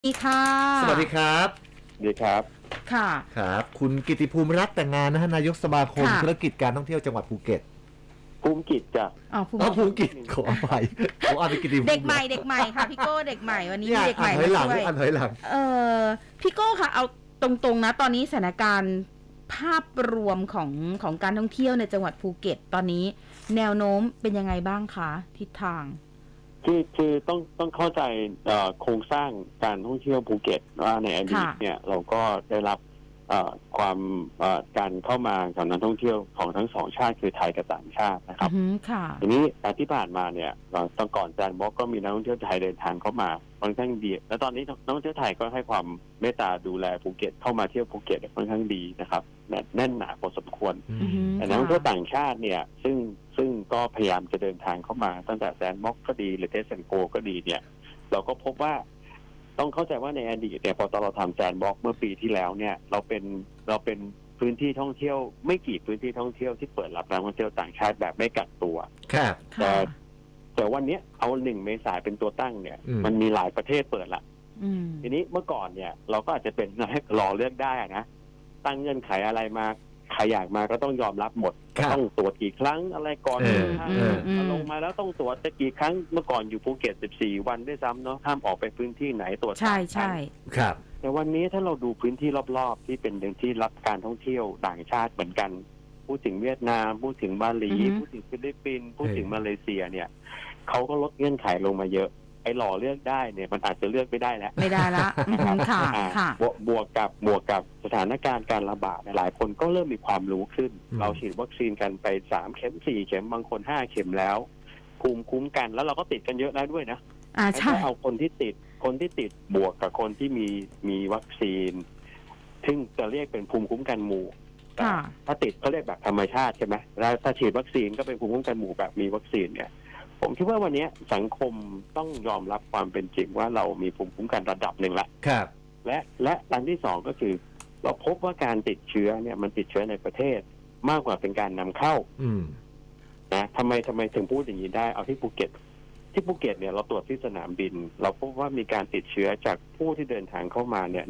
ดีค่ะสวัสดีครับดีครับค่ะครับคุณกิติภูมิรัตน์แต่งงานนะฮะนายกสมาคมค่ะธุรกิจการท่องเที่ยวจังหวัดภูเก็ตภูมิกิจจ้ะภูมิภูเก็ตขออภัยผมอ่านเป็นกิติภูมิเด็กใหม่ค่ะพี่โก้เด็กใหม่วันนี้มีเด็กใหม่มาช่วยอ่านถอยหลังพี่โก้ค่ะเอาตรงๆนะตอนนี้สถานการณ์ภาพรวมของการท่องเที่ยวในจังหวัดภูเก็ตตอนนี้แนวโน้มเป็นยังไงบ้างคะทิศทางคือต้องเข้าใจโครงสร้างการท่องเที่ยวภูเก็ตว่าในอดีตเนี่ยเราก็ได้รับความการเข้ามาของนักท่องเที่ยวของทั้งสองชาติคือไทยกับต่างชาตินะครับทีนี้ที่ผ่านมาเนี่ยตอนก่อนแซนด์บ็อกซ์ก็มีนักท่องเที่ยวไทยเดินทางเข้ามาค่อนข้างดีและตอนนี้นักท่องเที่ยวไทยก็ให้ความเมตตาดูแลภูเก็ตเข้ามาเที่ยวภูเก็ตค่อนข้างดีนะครับแน่นหนาพอสมควรแต่นักท่องเที่ยวต่างชาติเนี่ยซึ่งก็พยายามจะเดินทางเข้ามาตั้งแต่แซนด์บ็อกซ์ก็ดีหรือเทสเซนโกก็ดีเนี่ยเราก็พบว่าต้องเข้าใจว่าในอดีตเนี่ยพอตอนเราทำแซนด์บ็อกซ์เมื่อปีที่แล้วเนี่ยเราเป็นพื้นที่ท่องเที่ยวไม่กี่พื้นที่ท่องเที่ยวที่เปิดรับนักท่องเที่ยวต่างชาติแบบไม่กักตัวครับแต่วันนี้เอา1 เมษายนเป็นตัวตั้งเนี่ยมันมีหลายประเทศเปิดละทีนี้เมื่อก่อนเนี่ยเราก็อาจจะเป็นรอเลือกได้นะตั้งเงื่อนไขอะไรมาใครอยากมาก็ต้องยอมรับหมดต้องตรวจกี่ครั้งอะไรก่อนเดินทางลงมาแล้วต้องตรวจจะกี่ครั้งเมื่อก่อนอยู่ภูเก็ต14 วันด้วยซ้ำเนาะห้ามออกไปพื้นที่ไหนตรวจใช่ครับแต่วันนี้ถ้าเราดูพื้นที่รอบๆที่เป็นพื้นที่รับการท่องเที่ยวต่างชาติเหมือนกันพูดถึงเวียดนามพูดถึงบาหลีพูดถึงฟิลิปปินส์พูดถึงมาเลเซียเนี่ยเขาก็ลดเงื่อนไขลงมาเยอะไอ้หล่อเลือกได้เนี่ยมันอาจจะเลือกไม่ได้แล้วไม่ได้ละค่ะบวกกับสถานการณ์การระบาดหลายคนก็เริ่มมีความรู้ขึ้นเราฉีดวัคซีนกันไป3 เข็ม 4 เข็มบางคน5 เข็มแล้วภูมิคุ้มกันแล้วเราก็ติดกันเยอะแล้วด้วยนะใช่เอาคนที่ติดบวกกับคนที่มีวัคซีนซึ่งจะเรียกเป็นภูมิคุ้มกันหมู่ถ้าติดเขาเรียกแบบธรรมชาติใช่ไหมแล้วถ้าฉีดวัคซีนก็เป็นภูมิคุ้มกันหมู่แบบมีวัคซีนเนี่ยผมคิดว่าวันนี้สังคมต้องยอมรับความเป็นจริงว่าเรามีภูมิคุ้มกันระดับหนึ่งละครับและอันที่สองก็คือเราพบว่าการติดเชื้อเนี่ยมันติดเชื้อในประเทศมากกว่าเป็นการนำเข้านะทำไมถึงพูดอย่างนี้ได้เอาที่ภูเก็ตเนี่ยเราตรวจที่สนามบินเราพบว่ามีการติดเชื้อจากผู้ที่เดินทางเข้ามาเนี่ย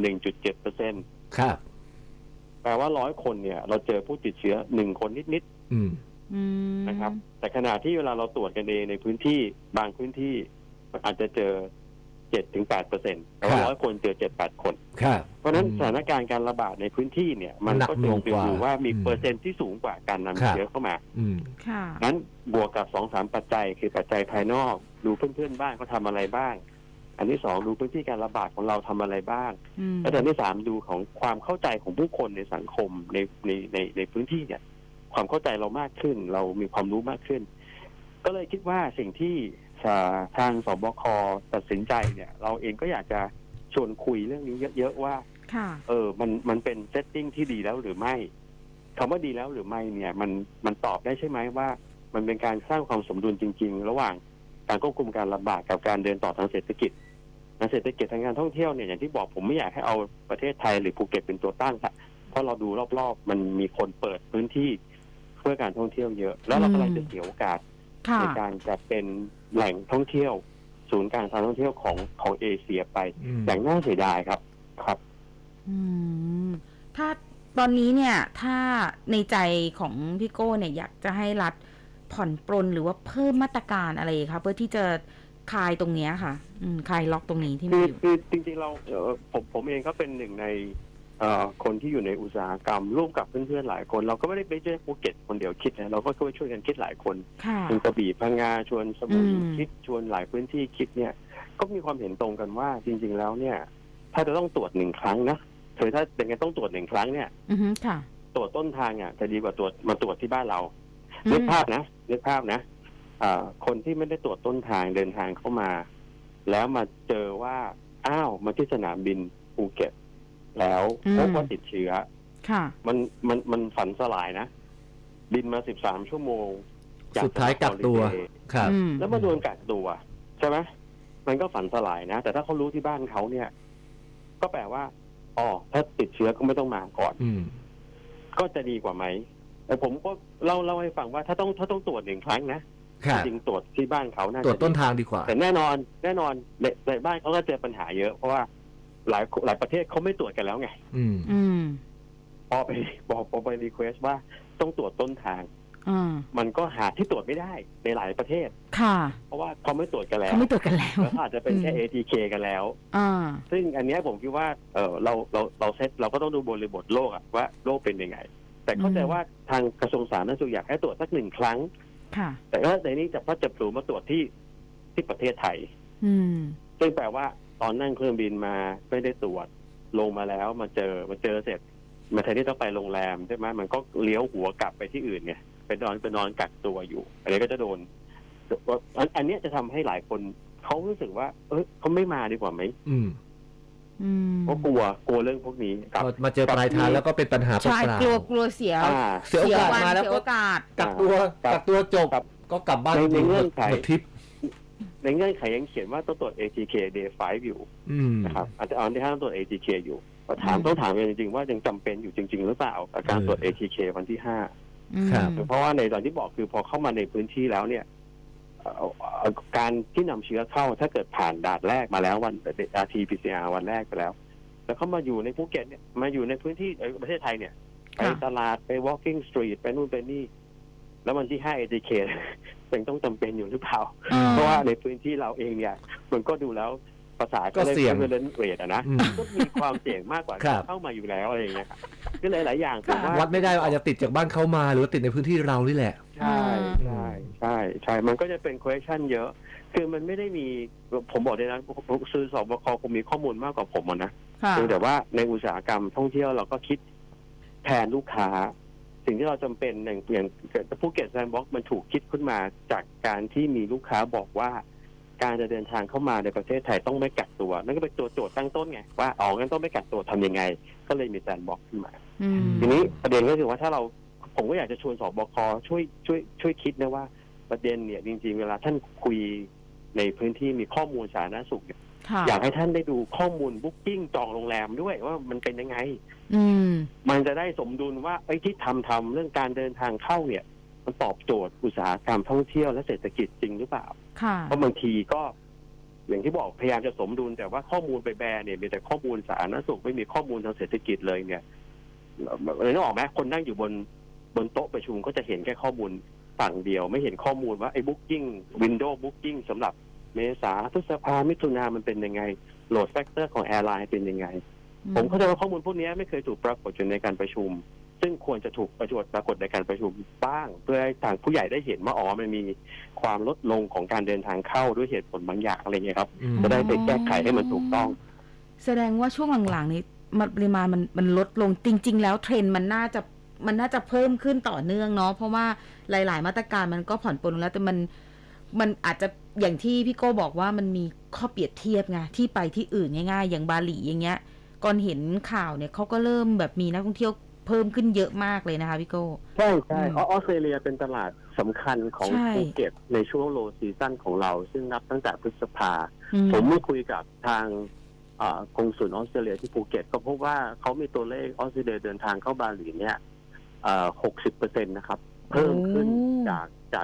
1.7% ครับแปลว่า100 คนเนี่ยเราเจอผู้ติดเชื้อ1 คนนิดนะครับแต่ขณะที่เวลาเราตรวจกันเองในพื้นที่บางพื้นที่อาจจะเจอ 7-8% แต่ว่า100 คนเจอ 7-8 คนเพราะนั้นสถานการณ์การระบาดในพื้นที่เนี่ยมันก็จะดูว่ามีเปอร์เซ็นต์ที่สูงกว่าการนำเชื้อเข้ามานั้นบวกกับ 2-3 ปัจจัยคือปัจจัยภายนอกดูเพื่อนๆบ้านเขาทำอะไรบ้างอันที่2ดูพื้นที่การระบาดของเราทำอะไรบ้างและอันที่3ดูของความเข้าใจของผู้คนในสังคมในพื้นที่เนี่ยความเข้าใจเรามากขึ้นเรามีความรู้มากขึ้นก็เลยคิดว่าสิ่งที่ทางสบคตัดสินใจเนี่ยเราเองก็อยากจะชวนคุยเรื่องนี้เยอะๆว่ามันเป็นเซตติ้งที่ดีแล้วหรือไม่คำว่าดีแล้วหรือไม่เนี่ยมันตอบได้ใช่ไหมว่ามันเป็นการสร้างความสมดุลจริงๆระหว่างการควบคุมการระบาดกับการเดินต่อทางเศรษฐกิจทางการท่องเที่ยวเนี่ยอย่างที่บอกผมไม่อยากให้เอาประเทศไทยหรือภูเก็ตเป็นตัวตั้งค่ะเพราะเราดูรอบๆมันมีคนเปิดพื้นที่เพื่อการท่องเที่ยวเยอะแล้วเรากำลังจะเสียโอกาสในการจะเป็นแหล่งท่องเที่ยวศูนย์การท่องเที่ยวของเอเชียไปอย่างน่าเสียดายครับถ้าตอนนี้เนี่ยถ้าในใจของพี่โก้เนี่ยอยากจะให้รัฐผ่อนปรนหรือว่าเพิ่มมาตรการอะไรคะเพื่อที่จะคลายตรงนี้ค่ะคลายล็อกตรงนี้ที่มีอยู่คือจริงๆเราผมเองก็เป็นหนึ่งในคนที่อยู่ในอุตสาหกรรมร่วมกับเพื่อนๆหลายคนเราก็ไม่ได้ไปเจอภูเก็ตคนเดียวคิดนะเราก็ช่วยกันคิดหลายคนชวนกระบี่พังงาชวนสมุยคิดชวนหลายพื้นที่คิดเนี่ยก็มีความเห็นตรงกันว่าจริงๆแล้วเนี่ยถ้าจะต้องตรวจ1 ครั้งนะถ้าเป็นไงต้องตรวจ1 ครั้งเนี่ยตรวจต้นทางอ่ะจะดีกว่ามาตรวจที่บ้านเรานึกภาพนะคนที่ไม่ได้ตรวจต้นทางเดินทางเข้ามาแล้วมาเจอว่าอ้าวมาที่สนามบินภูเก็ตแล้วพบว่าติดเชื้อมันฝันสลายนะบินมา13 ชั่วโมงสุดท้ายกักตัวครับแล้วมาโดนกักตัวใช่ไหมมันก็ฝันสลายนะแต่ถ้าเขารู้ที่บ้านเขาเนี่ยก็แปลว่าอ๋อถ้าติดเชื้อก็ไม่ต้องมาก่อนก็จะดีกว่าไหมแต่ผมก็เล่าให้ฟังว่าถ้าต้องตรวจ1 ครั้งนะจริงตรวจที่บ้านเขาน่าจะตรวจต้นทางดีกว่าแต่แน่นอนในบ้านเขาก็เจอปัญหาเยอะเพราะว่าหลายประเทศเขาไม่ตรวจกันแล้วไงพอไปรีเควสว่าต้องตรวจต้นทางมันก็หาที่ตรวจไม่ได้ในหลายประเทศค่ะเพราะว่าเขาไม่ตรวจกันแล้วแล้วอาจจะเป็นแค่ ATK กันแล้วซึ่งอันนี้ผมคิดว่าเราเซตเราก็ต้องดูบริบทโลกว่าโลกเป็นยังไงแต่เข้าใจว่าทางกระทรวงสาธารณสุขอยากให้ตรวจสัก1 ครั้งแต่ว่าในนี้จะปลูกมาตรวจที่ประเทศไทยซึ่งแปลว่าตอนนั่งเครื่องบินมาไม่ได้ตรวจลงมาแล้วมาเจอเสร็จมาแทนที่ต้องไปโรงแรมใช่ไหมมันก็เลี้ยวหัวกลับไปที่อื่นไงไปนอนกักตัวอยู่อันนี้ก็จะโดนอันนี้จะทำให้หลายคนเขารู้สึกว่าเขาไม่มาดีกว่าไหมเพราะกลัวเรื่องพวกนี้มาเจอปลายทางแล้วก็เป็นปัญหาเปล่าใช่กลัวเสียโอกาสมาแล้วก็กักตัวจบก็กลับบ้านในเงื่อนไขในเงื่อนไขยังเขียนว่าต้องตรวจ ATK Day 5 อยู่นะครับอาจจะที่5ต้องตรวจ ATK อยู่ต้องถามกันจริงๆว่ายังจำเป็นอยู่จริงๆหรือเปล่ากับการตรวจ ATK วันที่5เพราะว่าในตอนที่บอกคือพอเข้ามาในพื้นที่แล้วเนี่ยการที่นำเชื้อเข้าถ้าเกิดผ่านด่านแรกมาแล้ววัน RT-PCR วันแรกไปแล้วแล้วเขามาอยู่ในภูเก็ตเนี่ยมาอยู่ในพื้นที่ประเทศไทยเนี่ยไปตลาดไป walking street ไปนู่นไปนี่แล้ววันที่5 ATK ยังต้องจำเป็นอยู่หรือเปล่าเพราะว่าในพื้นที่เราเองเนี่ยมันก็ดูแล้วภาษาก็เสี่ยงเล่นเรทนะก็มีความเสี่ยงมากกว่าเข้ามาอยู่แล้วอะไรอย่างเงี้ยก็หลายอย่างผมว่าวัดไม่ได้อาจจะติดจากบ้านเข้ามาหรือติดในพื้นที่เรานี่แหละใช่มันก็จะเป็น question เยอะคือมันไม่ได้มีผมบอกเลยนะซื้อสบคคงมีข้อมูลมากกว่าผมนะแต่ว่าในอุตสาหกรรมท่องเที่ยวเราก็คิดแทนลูกค้าสิ่งที่เราจำเป็นอย่างภูเก็ตแซนด์บ็อกซ์มันถูกคิดขึ้นมาจากการที่มีลูกค้าบอกว่าการจะเดินทางเข้ามาในประเทศไทยต้องไม่กักตัวนั่นก็เป็นตัวโจทย์ตั้งต้นไงว่างั้นต้องไม่กักตัวทำยังไงก็เลยมีแซนด์บ็อกซ์ขึ้นมาทีนี้ประเด็นก็คือว่าถ้าผมก็อยากจะชวนสบคช่วยคิดนะว่าประเด็นเนี่ยจริงๆเวลาท่านคุยในพื้นที่มีข้อมูลสาธารณสุขอยากให้ท่านได้ดูข้อมูลบุ๊กกิ้งจองโรงแรมด้วยว่ามันเป็นยังไงมันจะได้สมดุลว่าที่ทำเรื่องการเดินทางเข้าเนี่ยมันตอบโจทย์อุตสาหกรรมท่องเที่ยวและเศรษฐกิจจริงหรือเปล่าเพราะบางทีก็อย่างที่บอกพยายามจะสมดุลแต่ว่าข้อมูลไปแบร์เนี่ยมีแต่ข้อมูลสาธารณสุขไม่มีข้อมูลทางเศรษฐกิจเลยเนี่ยนึกออกไหมคนนั่งอยู่บนโต๊ะประชุมก็จะเห็นแค่ข้อมูลฝั่งเดียวไม่เห็นข้อมูลว่าบุ๊กกิ้งวินโดว์บุ๊กกิ้งสำหรับเมษาพฤษภามิถุนามันเป็นยังไงโหลดแฟกเตอร์ของแอร์ไลน์เป็นยังไงผมเข้าใจว่าข้อมูลพวกนี้ไม่เคยถูกปรากฏอยู่ในการประชุมซึ่งควรจะถูกปรากฏในการประชุมบ้างเพื่อให้ทางผู้ใหญ่ได้เห็นว่ามันมีความลดลงของการเดินทางเข้าด้วยเหตุผลบางอย่างอะไรเงี้ยครับจะได้ไปแก้ไขให้มันถูกต้องแสดงว่าช่วงหลังๆนี้ปริมาณมันลดลงจริงๆแล้วเทรนด์มันน่าจะเพิ่มขึ้นต่อเนื่องเนาะเพราะว่าหลายๆมาตรการมันก็ผ่อนปลนแล้วแต่มันอาจจะอย่างที่พี่โก้บอกว่ามันมีข้อเปรียบเทียบไงที่ไปที่อื่นง่ายๆอย่างบาหลีอย่างเงี้ยก่อนเห็นข่าวเนี่ยเขาก็เริ่มแบบมีนักท่องเที่ยวเพิ่มขึ้นเยอะมากเลยนะคะพี่โก้ใช่ออสเตรเลียเป็นตลาดสำคัญของภูเก็ตในช่วงโลซีซั่นของเราซึ่งนับตั้งแต่พฤษภาผมไม่คุยกับทางกงสุลออสเตรเลียที่ภูเก็ตก็พบว่าเขามีตัวเลขออสเตรเลียเดินทางเข้าบาหลีเนี่ย60%นะครับเพิ่มขึ้นจาก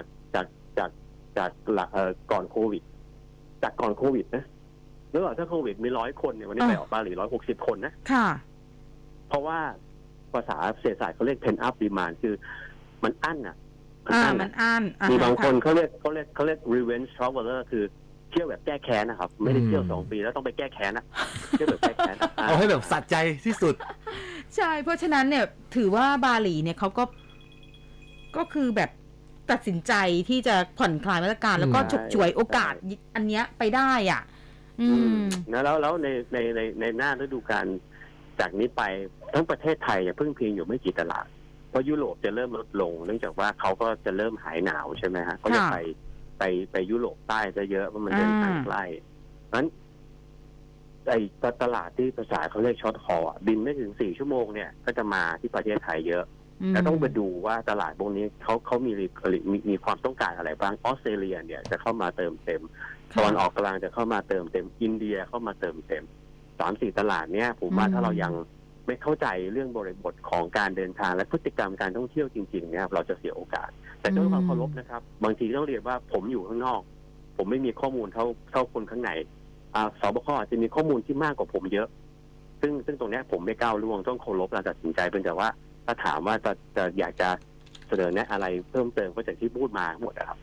ก่อนโควิดนะหรือว่าถ้าโควิดมี100 คนเนี่ยวันนี้ไปออกบาหลี160 คนนะค่ะเพราะว่าภาษาเศรษฐศาสตร์เขาเรียก pent up demand คือมันอั้นมันอั้นมีบางคนเขาเรียก revenge traveler คือเที่ยวแบบแก้แค้นนะครับไม่ได้เที่ยว2 ปีแล้วต้องไปแก้แค้นนะเที่ยวแบบแก้แค้นเอาให้แบบสะใจที่สุดใช่เพราะฉะนั้นเนี่ยถือว่าบาหลีเนี่ยเขาก็คือแบบตัดสินใจที่จะผ่อนคลายมาตรการแล้วก็ฉกฉวยโอกาสอันเนี้ยไปได้อ่ะแล้วในหน้าฤดูกาลจากนี้ไปทั้งประเทศไทยยังพึ่งพิงอยู่ไม่กี่ตลาดเพราะยุโรปจะเริ่มลดลงเนื่องจากว่าเขาก็จะเริ่มหายหนาวใช่ไหมฮะก็จะไปยุโรปใต้จะเยอะเพราะมันเดินทางใกล้นั้นไอ้ตลาดที่ภาษาเขาเรียกช็อตฮอลบินไม่ถึง4 ชั่วโมงเนี่ยก็จะมาที่ประเทศไทยเยอะแต่ต้องไปดูว่าตลาดพวกนี้เขามีความต้องการอะไรบ้างออสเตรเลียเนี่ยจะเข้ามาเติมเต็มตอนออกกลางจะเข้ามาเติมเต็มอินเดียเข้ามาเติมเต็ม3-4 ตลาดเนี่ยผมว่าถ้าเรายังไม่เข้าใจเรื่องบริบทของการเดินทางและพฤติกรรมการท่องเที่ยวจริงๆเนี่ยเราจะเสียโอกาสแต่ด้วยความเคารพนะครับบางทีต้องเรียนว่าผมอยู่ข้างนอกผมไม่มีข้อมูลเท่าคนข้างในสบคอาจจะมีข้อมูลที่มากกว่าผมเยอะซึ่งตรงนี้ผมไม่ก้าวล่วงต้องเคารพการตัดสินใจเป็นแต่ว่าถ้าถามว่าจะอยากจะเสนอแนะอะไรเพิ่มเติมก็จากที่พูดมาหมดนะครับ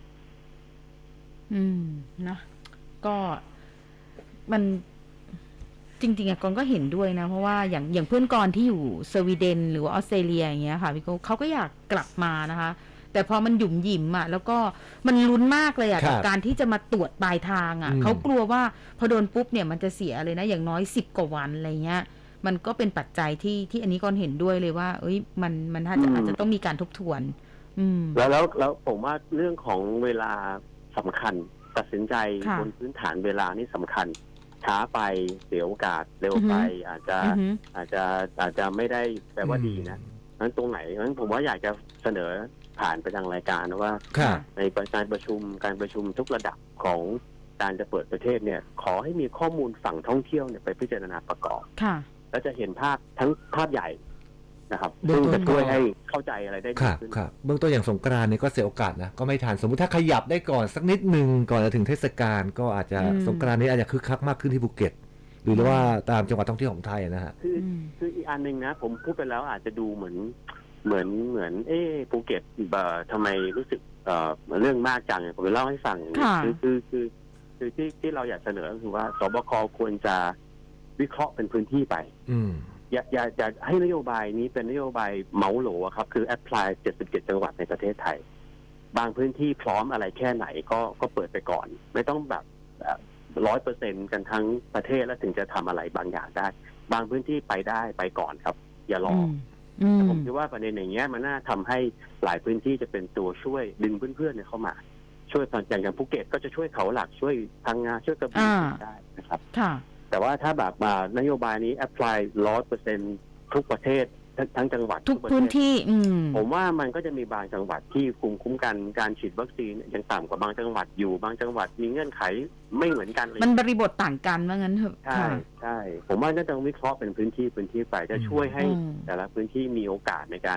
นะก็มันจริงๆกอนก็เห็นด้วยนะเพราะว่าอย่างเพื่อนกอนที่อยู่สวีเดนหรือว่าออสเตรเลียอย่างเงี้ยค่ะพี่โก้เขาก็อยากกลับมานะคะแต่พอมันหยุ่มหยิมแล้วก็มันลุ้นมากเลยกับการที่จะมาตรวจปลายทางเขากลัวว่าพอโดนปุ๊บเนี่ยมันจะเสียเลยนะอย่างน้อย10 กว่าวันอะไรเงี้ยมันก็เป็นปัจจัยที่อันนี้กอนเห็นด้วยเลยว่าเอ้ยมันอาจจะต้องมีการทบทวนแล้วผมว่าเรื่องของเวลาสำคัญตัดสินใจบนพื้นฐานเวลานี่สำคัญช้าไปเสียโอกาสเร็วไปอาจจะไม่ได้แปลว่าดีนะนั้นตรงไหนนั้นผมว่าอยากจะเสนอผ่านไปทางรายการว่าในการประชุมทุกระดับของการจะเปิดประเทศเนี่ยขอให้มีข้อมูลฝั่งท่องเที่ยวเนี่ยไปพิจารณาประกอบแล้วจะเห็นภาพทั้งภาพใหญ่นะครับซึ่งจะช่วยให้เข้าใจอะไรได้ดีขึ้นเบื้องต้นอย่างสงกรานต์เนี่ยก็เสียโอกาสนะก็ไม่ทันสมมุติถ้าขยับได้ก่อนสักนิดนึงก่อนจะถึงเทศกาลก็อาจจะสงกรานต์นี้อาจจะคึกคักมากขึ้นที่ภูเก็ตหรือว่าตามจังหวัดท่องเที่ยวของไทยนะฮะคืออีกอันนึงนะผมพูดไปแล้วอาจจะดูเหมือนภูเก็ตทำไมรู้สึกเรื่องมากจังผมจะเล่าให้ฟังคือที่เราอยากเสนอก็คือว่าสบคควรจะวิเคราะห์เป็นพื้นที่ไปอย่าให้นโยบายนี้เป็นนโยบายเหมาโหลครับคือแอพพลาย77 จังหวัดในประเทศไทยบางพื้นที่พร้อมอะไรแค่ไหนก็เปิดไปก่อนไม่ต้องแบบ 100% กันทั้งประเทศแล้วถึงจะทำอะไรบางอย่างได้บางพื้นที่ไปได้ไปก่อนครับอย่ารอผมคิดว่าประเด็นอย่างเงี้ยมันน่าทำให้หลายพื้นที่จะเป็นตัวช่วยดึงเพื่อนๆเข้ามาช่วยอย่างภูเก็ตก็จะช่วยเขาหลักช่วยพังงาช่วยกระบี่ได้นะครับแต่ว่าถ้าแบบนโยบายนี้แอพพลาย 100% ทุกประเทศทั้งจังหวัดทุกพื้นที่ผมว่ามันก็จะมีบางจังหวัดที่ภูมิคุ้มกันการฉีดวัคซีนยังต่ำกว่าบางจังหวัดอยู่บางจังหวัดมีเงื่อนไขไม่เหมือนกันเลยมันบริบทต่างกันว่างั้นเถอะใช่ผมว่าน่าจะวิเคราะห์เป็นพื้นที่ไปจะช่วยให้แต่ละพื้นที่มีโอกาสในการ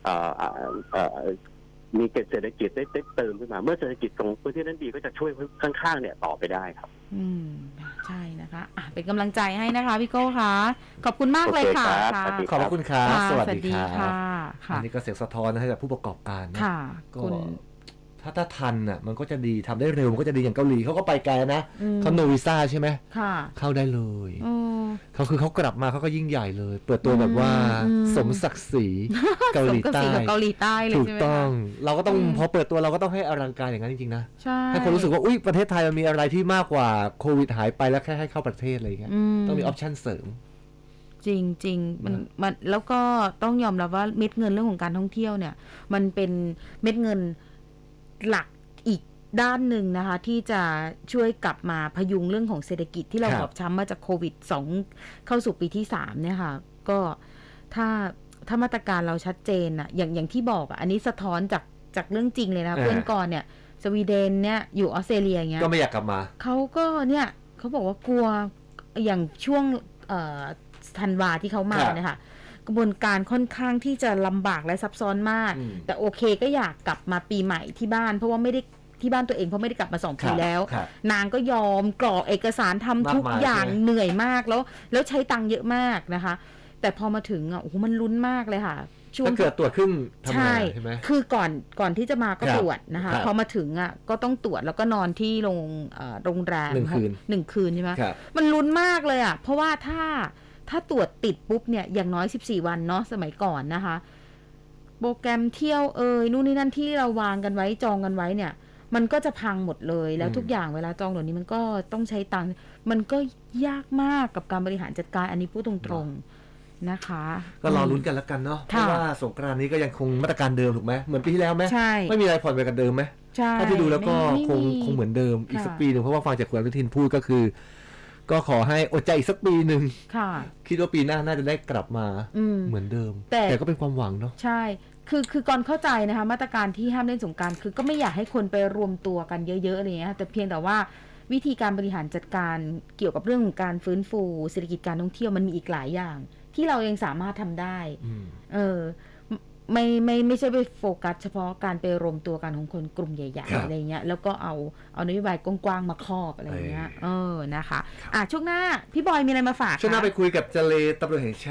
มีเศรษฐกิจได้เติมขึ้นมาเมื่อเศรษฐกิจของพื้นที่นั้นดีก็จะช่วยข้างๆเนี่ยต่อไปได้ครับใช่นะคะเป็นกำลังใจให้นะคะพี่โก้ค่ะขอบคุณมากเลยค่ะขอบคุณครับสวัสดีค่ะอันนี้ก็เสียงสะท้อนให้กับผู้ประกอบการนะก็ถ้าทันอ่ะมันก็จะดีทำได้เร็วมันก็จะดีอย่างเกาหลีเขาก็ไปไกลนะเขาโนวีซ่าใช่ไหมเข้าได้เลยเขากลับมาเขาก็ยิ่งใหญ่เลยเปิดตัวแบบว่าสมศักดิ์ศรีเกาหลีใต้เลยถูกต้องเราก็ต้องพอเปิดตัวเราก็ต้องให้อลังการอย่างนั้นจริงๆนะให้คนรู้สึกว่าอุ๊ยประเทศไทยมันมีอะไรที่มากกว่าโควิดหายไปแล้วแค่ให้เข้าประเทศอะไรอย่างเงี้ยต้องมีออปชั่นเสริมจริงๆมันแล้วก็ต้องยอมรับว่าเม็ดเงินเรื่องของการท่องเที่ยวเนี่ยมันเป็นเม็ดเงินหลักอีกด้านหนึ่งนะคะที่จะช่วยกลับมาพยุงเรื่องของเศรษฐกิจที่เราบอบช้ำมาจากโควิด2เข้าสู่ปีที่3เนี่ยค่ะก็ถ้ามาตรการเราชัดเจนอะอย่างที่บอกอันนี้สะท้อนจากเรื่องจริงเลยนะเพื่อนก่อนเนี่ยสวีเดนเนี่ยอยู่ออสเตรเลียเงี้ยก็ไม่อยากกลับมาเขาก็เนี่ยเขาบอกว่ากลัวอย่างช่วงธันวาที่เขามาเนี่ยค่ะกระบวนการค่อนข้างที่จะลำบากและซับซ้อนมากแต่โอเคก็อยากกลับมาปีใหม่ที่บ้านเพราะว่าไม่ได้ที่บ้านตัวเองเพราะไม่ได้กลับมา2 ปีแล้วนางก็ยอมกรอกเอกสารทำทุกอย่างเหนื่อยมากแล้วใช้ตังค์เยอะมากนะคะแต่พอมาถึงโอ้โหมันลุ้นมากเลยค่ะช่วงเกิดตรวจขึ้นทำไงใช่ไหมคือก่อนที่จะมาก็ตรวจนะคะพอมาถึงก็ต้องตรวจแล้วก็นอนที่โรงแรม1 คืนใช่ไหมมันลุ้นมากเลยเพราะว่าถ้าตรวจติดปุ๊บเนี่ยอย่างน้อย14 วันเนาะสมัยก่อนนะคะโปรแกรมเที่ยวนู่นนี่นั่นที่เราวางกันไว้จองกันไว้เนี่ยมันก็จะพังหมดเลยแล้วทุกอย่างเวลาจองเดี๋ยวนี้มันก็ต้องใช้ตังค์มันก็ยากมากกับการบริหารจัดการอันนี้พูดตรงๆนะคะก็รอลุ้นกันแล้วกันเนาะเพราะว่าสงกรานต์นี้ก็ยังคงมาตรการเดิมถูกไหมเหมือนปีที่แล้วไหมไม่มีอะไรผ่อนไปกันเดิมไหมถ้าที่ดูแล้วก็คงเหมือนเดิมอีกสักปีหนึ่งเพราะว่าฟังจากคุณอนุทินพูดก็คือก็ขอให้อดใจอีกสักปีหนึ่งคิดว่าปีหน้าน่าจะได้กลับมาเหมือนเดิมแต่ก็เป็นความหวังเนาะใช่คือก่อนเข้าใจนะคะมาตรการที่ห้ามเล่นสงกรานต์คือก็ไม่อยากให้คนไปรวมตัวกันเยอะๆอะไรเงี้ยแต่เพียงแต่ว่าวิธีการบริหารจัดการเกี่ยวกับเรื่องของการฟื้นฟูเศรษฐกิจการท่องเที่ยวมันมีอีกหลายอย่างที่เราเองสามารถทำได้ไม่ใช่ไปโฟกัสเฉพาะการไปรวมตัวกันของคนกลุ่มใหญ่ๆอะไรเงี้ยแล้วก็เอานโยบายกว้างๆมาครอบอะไรเงี้ยนะคะช่วงหน้าพี่บอยมีอะไรมาฝากช่วงหน้าไปคุยกับเจเลตำรวจแห่งชาติ